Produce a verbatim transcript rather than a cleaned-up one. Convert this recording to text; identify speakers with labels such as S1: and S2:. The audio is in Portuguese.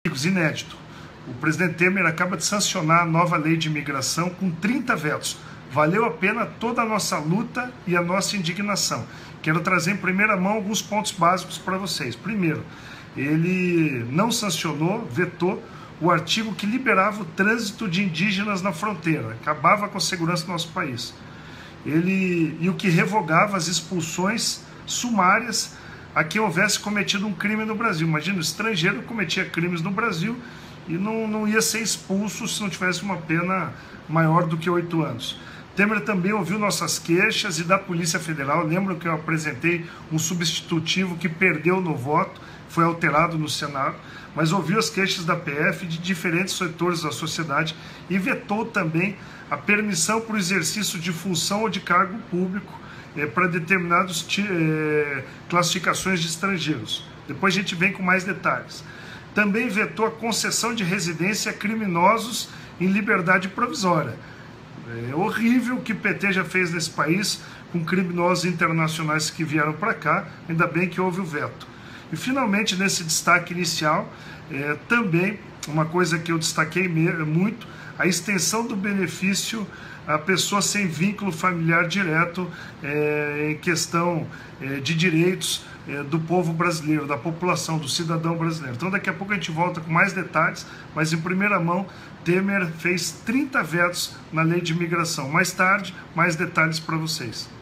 S1: Inédito. O presidente Temer acaba de sancionar a nova lei de imigração com trinta vetos. Valeu a pena toda a nossa luta e a nossa indignação. Quero trazer em primeira mão alguns pontos básicos para vocês. Primeiro, ele não sancionou, vetou o artigo que liberava o trânsito de indígenas na fronteira, acabava com a segurança do nosso país. Ele, e o que revogava as expulsões sumárias a quem houvesse cometido um crime no Brasil. Imagina, o estrangeiro cometia crimes no Brasil e não, não ia ser expulso se não tivesse uma pena maior do que oito anos. Temer também ouviu nossas queixas e da Polícia Federal. Lembro que eu apresentei um substitutivo que perdeu no voto, foi alterado no Senado, mas ouviu as queixas da P F de diferentes setores da sociedade e vetou também a permissão para o exercício de função ou de cargo público É, para determinadas é, classificações de estrangeiros. Depois a gente vem com mais detalhes. Também vetou a concessão de residência a criminosos em liberdade provisória. É horrível o que o P T já fez nesse país com criminosos internacionais que vieram para cá, ainda bem que houve o veto. E finalmente, nesse destaque inicial, é, também uma coisa que eu destaquei muito, a extensão do benefício a pessoa sem vínculo familiar direto é, em questão é, de direitos é, do povo brasileiro, da população, do cidadão brasileiro. Então daqui a pouco a gente volta com mais detalhes, mas em primeira mão, Temer fez trinta vetos na lei de imigração. Mais tarde, mais detalhes para vocês.